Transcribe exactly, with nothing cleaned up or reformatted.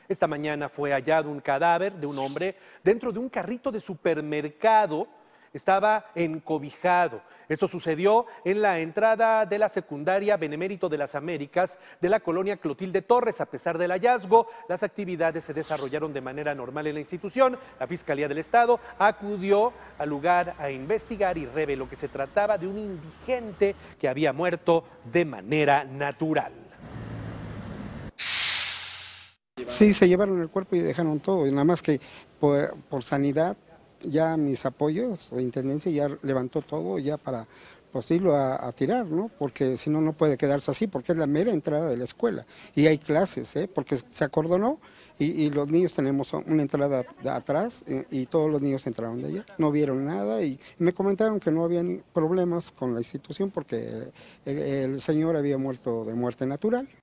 Esta mañana fue hallado un cadáver de un hombre dentro de un carrito de supermercado. Estaba encobijado. Esto sucedió en la entrada de la secundaria Benemérito de las Américas de la colonia Clotilde Torres. A pesar del hallazgo, las actividades se desarrollaron de manera normal en la institución. La Fiscalía del Estado acudió al lugar a investigar y reveló que se trataba de un indigente que había muerto de manera natural. Sí, se llevaron el cuerpo y dejaron todo, y nada más que por, por sanidad ya mis apoyos de intendencia ya levantó todo ya para pues irlo a, a tirar, ¿no? Porque si no, no puede quedarse así, porque es la mera entrada de la escuela y hay clases, ¿eh? Porque se acordonó y, y los niños tenemos una entrada de atrás y, y todos los niños entraron de allá, no vieron nada y me comentaron que no habían problemas con la institución porque el, el señor había muerto de muerte natural.